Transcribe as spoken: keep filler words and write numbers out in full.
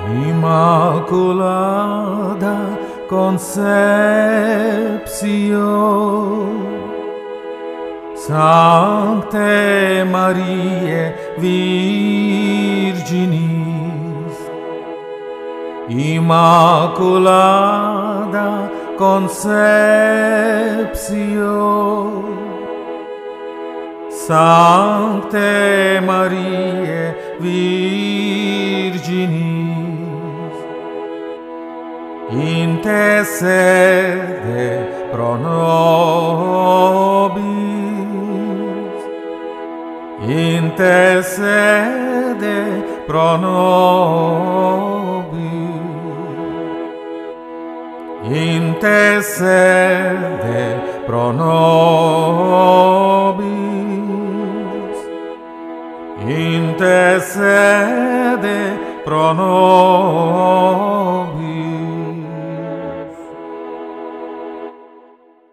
Immaculada Conceptio, Sancte Mariae Virginis, Immaculada Conceptio, Sancte Mariae Virginis, intercede pro nobis, intercede pro nobis, intercede pro nobis, intercede pro nobis.